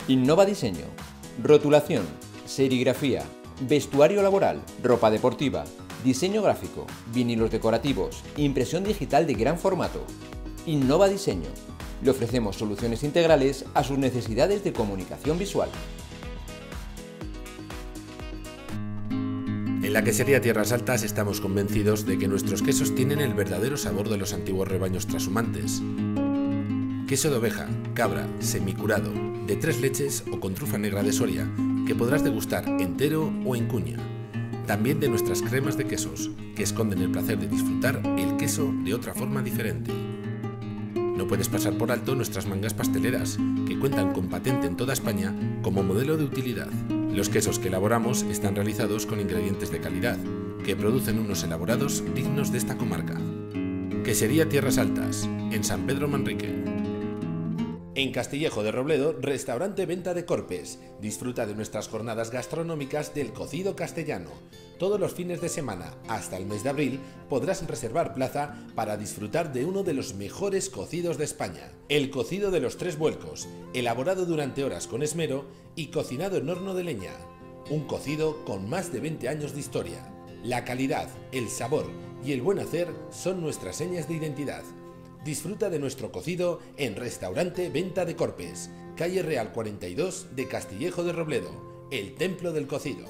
Innova Diseño, rotulación, serigrafía, vestuario laboral, ropa deportiva, diseño gráfico, vinilos decorativos, impresión digital de gran formato. Innova Diseño. Le ofrecemos soluciones integrales a sus necesidades de comunicación visual. En la quesería Tierras Altas estamos convencidos de que nuestros quesos tienen el verdadero sabor de los antiguos rebaños trashumantes. Queso de oveja, cabra, semicurado, de 3 leches o con trufa negra de Soria, que podrás degustar entero o en cuña. También de nuestras cremas de quesos, que esconden el placer de disfrutar el queso de otra forma diferente. No puedes pasar por alto nuestras mangas pasteleras, que cuentan con patente en toda España como modelo de utilidad. Los quesos que elaboramos están realizados con ingredientes de calidad, que producen unos elaborados dignos de esta comarca. Quesería Tierras Altas, en San Pedro Manrique. En Castillejo de Robledo, restaurante Venta de Corpes. Disfruta de nuestras jornadas gastronómicas del cocido castellano. Todos los fines de semana, hasta el mes de abril, podrás reservar plaza para disfrutar de uno de los mejores cocidos de España. El cocido de los 3 vuelcos, elaborado durante horas con esmero y cocinado en horno de leña. Un cocido con más de 20 años de historia. La calidad, el sabor y el buen hacer son nuestras señas de identidad. Disfruta de nuestro cocido en Restaurante Venta de Corpes, calle Real 42 de Castillejo de Robledo, el templo del cocido.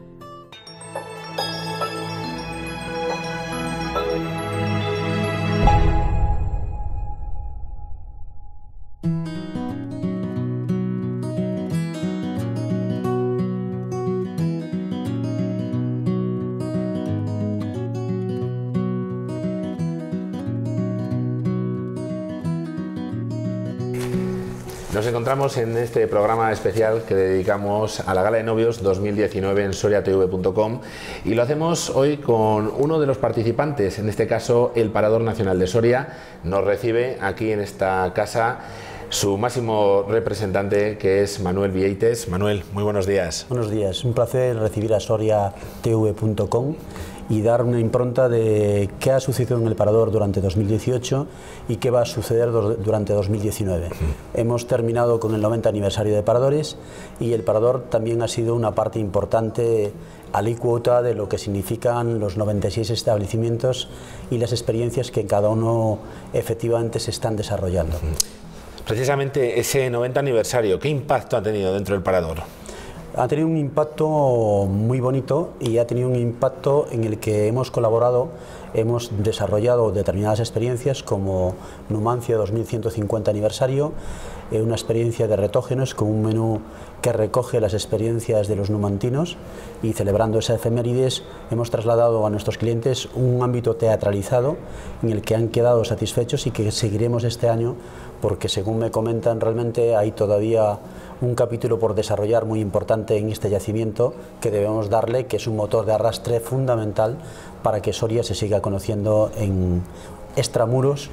Nos encontramos en este programa especial que dedicamos a la Gala de Novios 2019 en soriatv.com y lo hacemos hoy con uno de los participantes, en este caso el Parador Nacional de Soria. Nos recibe aquí en esta casa su máximo representante, que es Manuel Vieites. Manuel, muy buenos días. Buenos días, un placer recibir a soriatv.com y dar una impronta de qué ha sucedido en el Parador durante 2018 y qué va a suceder durante 2019. Hemos terminado con el 90 aniversario de Paradores y el Parador también ha sido una parte importante alícuota de lo que significan los 96 establecimientos y las experiencias que en cada uno efectivamente se están desarrollando. Precisamente ese 90 aniversario, ¿qué impacto ha tenido dentro del Parador? Ha tenido un impacto muy bonito y ha tenido un impacto en el que hemos colaborado, hemos desarrollado determinadas experiencias como Numancia 2150 aniversario, una experiencia de retógenos con un menú que recoge las experiencias de los numantinos, y celebrando esa efemérides hemos trasladado a nuestros clientes un ámbito teatralizado en el que han quedado satisfechos y que seguiremos este año porque, según me comentan, realmente hay todavía un capítulo por desarrollar muy importante en este yacimiento que debemos darle, que es un motor de arrastre fundamental para que Soria se siga conociendo en extramuros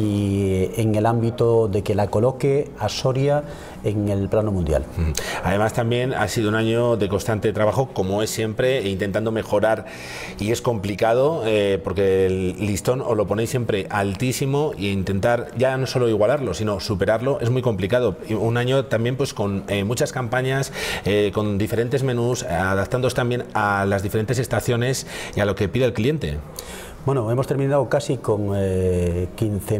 y en el ámbito de que la coloque a Soria en el plano mundial. Además, también ha sido un año de constante trabajo, como es siempre, e intentando mejorar, y es complicado porque el listón os lo ponéis siempre altísimo, e intentar ya no solo igualarlo sino superarlo es muy complicado. Y un año también pues con muchas campañas, con diferentes menús, adaptándoos también a las diferentes estaciones y a lo que pide el cliente. Bueno, hemos terminado casi con 15.000,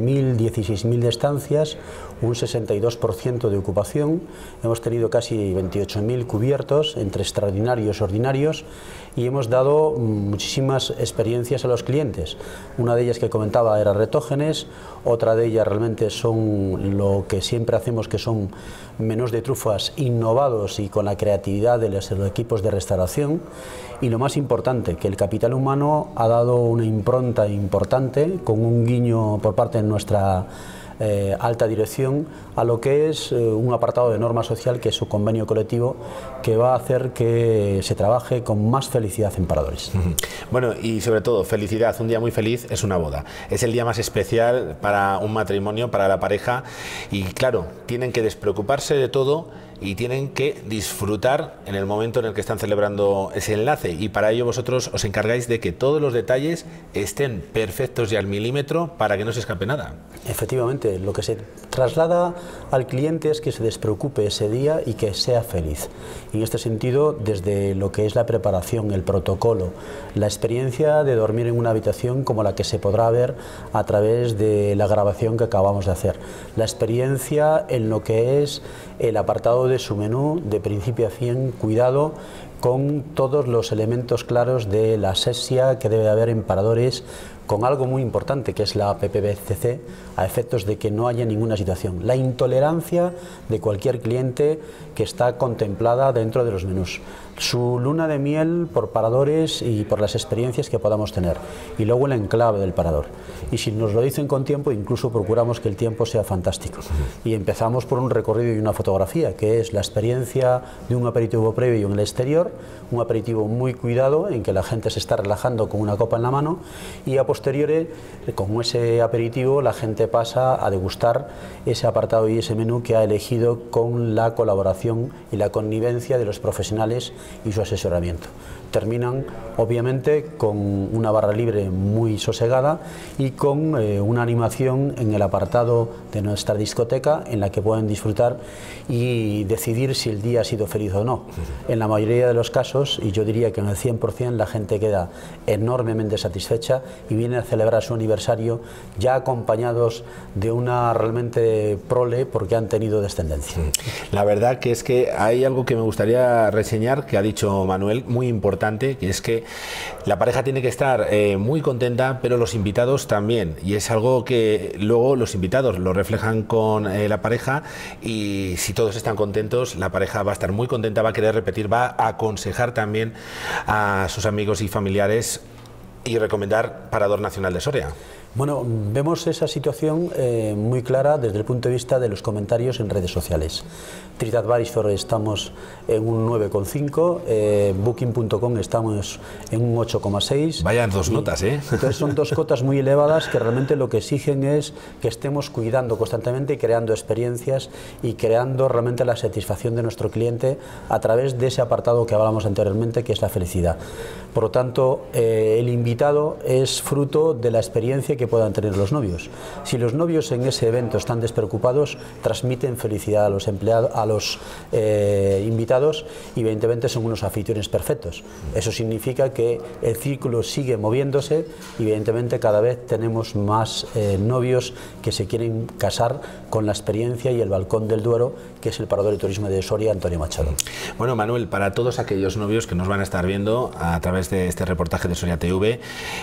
16.000 de estancias, un 62% de ocupación, hemos tenido casi 28.000 cubiertos entre extraordinarios y ordinarios y hemos dado muchísimas experiencias a los clientes. Una de ellas que comentaba era retógenes, otra de ellas realmente son lo que siempre hacemos, que son menús de trufas innovados y con la creatividad de los equipos de restauración, y lo más importante, que el capital humano ha dado una impronta importante con un guiño por parte de nuestra alta dirección a lo que es un apartado de norma social, que es su convenio colectivo, que va a hacer que se trabaje con más felicidad en Paradores. Bueno, y sobre todo felicidad. Un día muy feliz es una boda, es el día más especial para un matrimonio, para la pareja, y claro, tienen que despreocuparse de todo y tienen que disfrutar en el momento en el que están celebrando ese enlace, y para ello vosotros os encargáis de que todos los detalles estén perfectos y al milímetro para que no se escape nada. Efectivamente, lo que se traslada al cliente es que se despreocupe ese día y que sea feliz. Y en este sentido, desde lo que es la preparación, el protocolo, la experiencia de dormir en una habitación como la que se podrá ver a través de la grabación que acabamos de hacer, la experiencia en lo que es el apartado de su menú de principio a fin, cuidado con todos los elementos claros de la asepsia que debe haber en paradores, con algo muy importante que es la PPBCC, a efectos de que no haya ninguna situación. La intolerancia de cualquier cliente que está contemplada dentro de los menús. Su luna de miel por paradores y por las experiencias que podamos tener. Y luego el enclave del parador. Y si nos lo dicen con tiempo, incluso procuramos que el tiempo sea fantástico. Y empezamos por un recorrido y una fotografía, que es la experiencia de un aperitivo previo en el exterior, un aperitivo muy cuidado, en que la gente se está relajando con una copa en la mano, y a posteriori, con ese aperitivo, la gente pasa a degustar ese apartado y ese menú que ha elegido con la colaboración y la connivencia de los profesionales y su asesoramiento. Terminan obviamente con una barra libre muy sosegada y con una animación en el apartado de nuestra discoteca en la que pueden disfrutar y decidir si el día ha sido feliz o no. En la mayoría de los casos, y yo diría que en el 100%, la gente queda enormemente satisfecha y viene a celebrar su aniversario ya acompañados de una realmente prole porque han tenido descendencia. La verdad que es que hay algo que me gustaría reseñar que ha dicho Manuel, muy importante, que es que la pareja tiene que estar muy contenta, pero los invitados también, y es algo que luego los invitados lo reflejan con la pareja, y si todos están contentos, la pareja va a estar muy contenta, va a querer repetir, va a aconsejar también a sus amigos y familiares y recomendar Parador Nacional de Soria. Bueno, vemos esa situación muy clara desde el punto de vista de los comentarios en redes sociales. TripAdvisor estamos en un 9,5, Booking.com estamos en un 8,6. Vayan dos notas, ¿eh? Entonces son dos cotas muy elevadas que realmente lo que exigen es que estemos cuidando constantemente y creando experiencias y creando realmente la satisfacción de nuestro cliente a través de ese apartado que hablábamos anteriormente, que es la felicidad. Por lo tanto, el invitado es fruto de la experiencia que puedan tener los novios. Si los novios en ese evento están despreocupados, transmiten felicidad a los empleados, a los invitados, y evidentemente son unos anfitriones perfectos. Eso significa que el círculo sigue moviéndose y evidentemente cada vez tenemos más novios que se quieren casar con la experiencia y el balcón del Duero, que es el Parador de Turismo de Soria, Antonio Machado. Bueno, Manuel, para todos aquellos novios que nos van a estar viendo a través de este reportaje de Soria TV,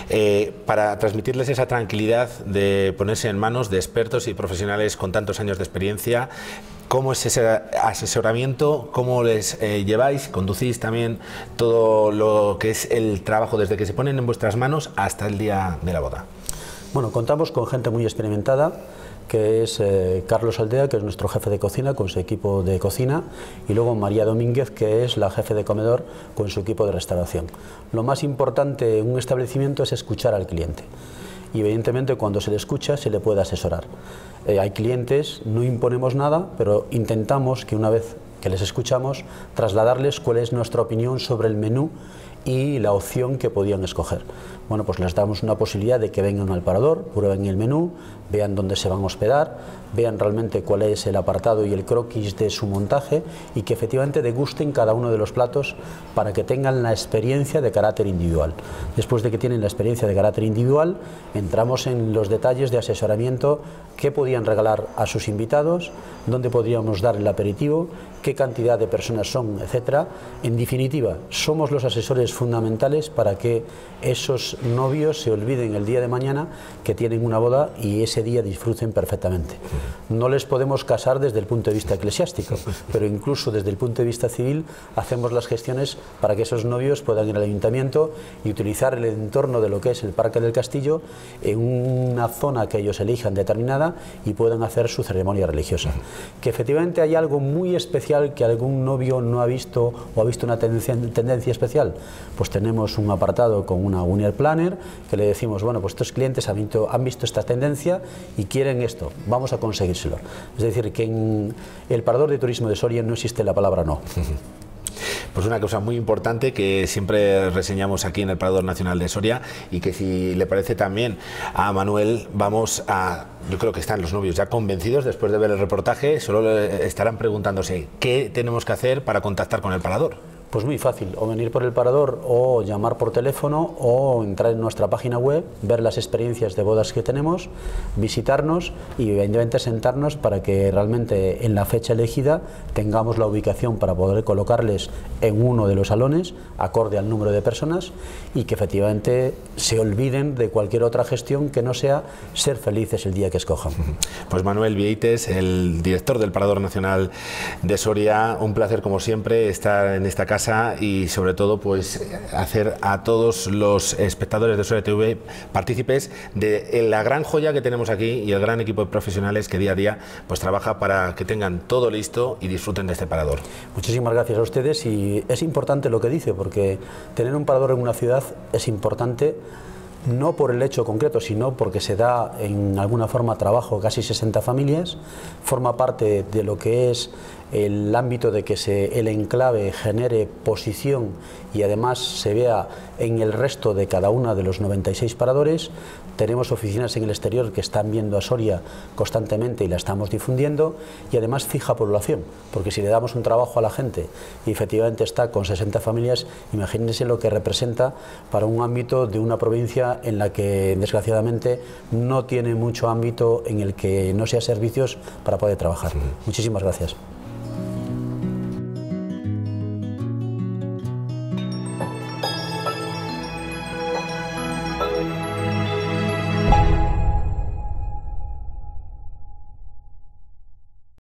para transmitirles esa tranquilidad de ponerse en manos de expertos y profesionales con tantos años de experiencia, ¿cómo es ese asesoramiento? ¿Cómo les lleváis? ¿Conducís también todo lo que es el trabajo desde que se ponen en vuestras manos hasta el día de la boda? Bueno, contamos con gente muy experimentada, que es Carlos Aldea, que es nuestro jefe de cocina con su equipo de cocina, y luego María Domínguez, que es la jefe de comedor con su equipo de restauración. Lo más importante en un establecimiento es escuchar al cliente, y evidentemente cuando se le escucha se le puede asesorar. Hay clientes, no imponemos nada, pero intentamos que una vez que les escuchamos, trasladarles cuál es nuestra opinión sobre el menú y la opción que podían escoger. Bueno, pues les damos una posibilidad de que vengan al parador, prueben el menú, vean dónde se van a hospedar, vean realmente cuál es el apartado y el croquis de su montaje, y que efectivamente degusten cada uno de los platos para que tengan la experiencia de carácter individual. Después de que tienen la experiencia de carácter individual, entramos en los detalles de asesoramiento, qué podían regalar a sus invitados, dónde podríamos dar el aperitivo, qué cantidad de personas son, etcétera. En definitiva, somos los asesores fundamentales para que esos novios se olviden el día de mañana que tienen una boda y ese día disfruten perfectamente. No les podemos casar desde el punto de vista eclesiástico, pero incluso desde el punto de vista civil hacemos las gestiones para que esos novios puedan ir al ayuntamiento y utilizar el entorno de lo que es el Parque del Castillo en una zona que ellos elijan determinada y puedan hacer su ceremonia religiosa. Que efectivamente hay algo muy especial que algún novio no ha visto o ha visto una tendencia especial, pues tenemos un apartado con una Unier Plaza planner que le decimos, bueno, pues estos clientes han visto esta tendencia y quieren esto, vamos a conseguírselo. Es decir, que en el Parador de Turismo de Soria no existe la palabra no. Pues una cosa muy importante que siempre reseñamos aquí en el Parador Nacional de Soria, y que si le parece también a Manuel, yo creo que están los novios ya convencidos después de ver el reportaje, solo estarán preguntándose qué tenemos que hacer para contactar con el Parador. Pues muy fácil, o venir por el Parador, o llamar por teléfono, o entrar en nuestra página web, ver las experiencias de bodas que tenemos, visitarnos y evidentemente sentarnos para que realmente en la fecha elegida tengamos la ubicación para poder colocarles en uno de los salones, acorde al número de personas, y que efectivamente se olviden de cualquier otra gestión que no sea ser felices el día que escojan. Pues Manuel Vieites, el director del Parador Nacional de Soria, un placer como siempre estar en esta casa y sobre todo pues hacer a todos los espectadores de Soria TV partícipes de la gran joya que tenemos aquí y el gran equipo de profesionales que día a día pues trabaja para que tengan todo listo y disfruten de este parador. Muchísimas gracias a ustedes, y es importante lo que dice, porque tener un parador en una ciudad es importante, no por el hecho concreto, sino porque se da en alguna forma trabajo a casi 60 familias, forma parte de lo que es el ámbito de que el enclave genere posición y además se vea en el resto de cada uno de los 96 paradores. Tenemos oficinas en el exterior que están viendo a Soria constantemente y la estamos difundiendo, y además fija población, porque si le damos un trabajo a la gente y efectivamente está con 60 familias, imagínense lo que representa para un ámbito de una provincia en la que desgraciadamente no tiene mucho ámbito en el que no sea servicios para poder trabajar. Muchísimas gracias.